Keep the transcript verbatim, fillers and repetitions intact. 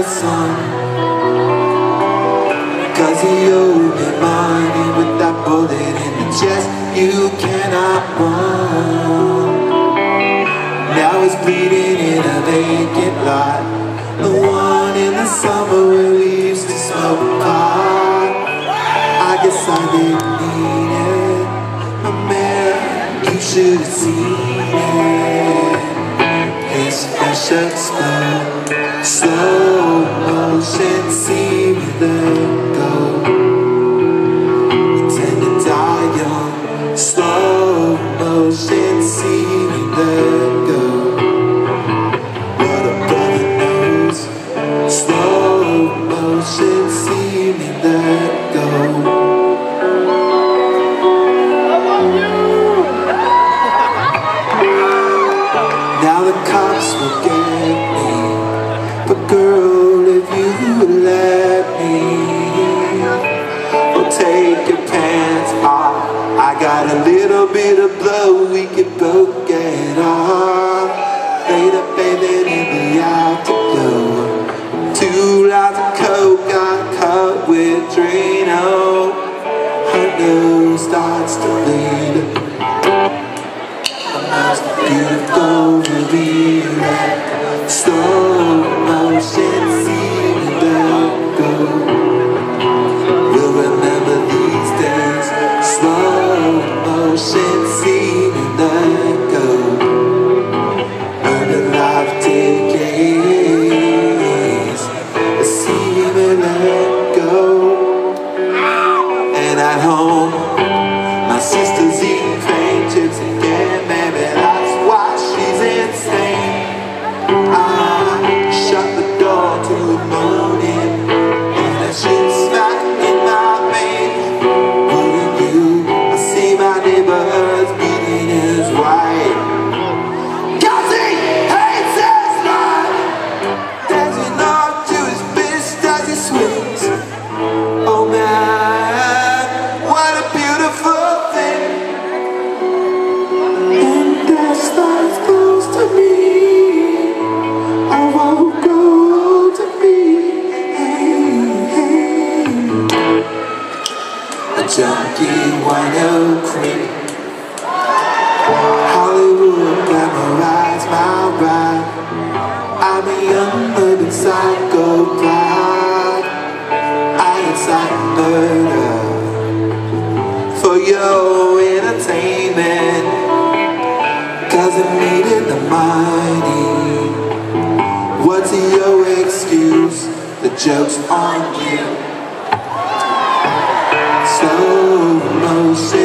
the sun. Cause he owed me money with that bullet in the chest. You cannot run. Now he's bleeding in a vacant lot, the one in the summer where we used to smoke pot. I guess I didn't need it, but man, you should have seen it. His flesh explode, slow motion, see me let go. We tend to die young, slow motion, see me let go. What a brother knows, slow motion, see me let go. Now the cops will get me, but girl, if you would let me, oh, take your pants off. I got a little bit of blow we could both get off. Later, baby, in the afterglow, two lots of coke got cut with Drano. Her nose starts to bleed. Most beautiful reveal, slow motion, see me let go. We'll remember these days, slow motion, see me let go. Urban life decays, see me let go. And at home, my sister's eating paint chips again. Oh man, what a beautiful thing. And as life goes to me, I won't go to me. Hey, hey. A junkie, wino creep, Hollywood glamorized my ride. I'm a young urban psychopath. Murder for your entertainment, cause it needed the money. What's your excuse? The joke's on you. Slow motion.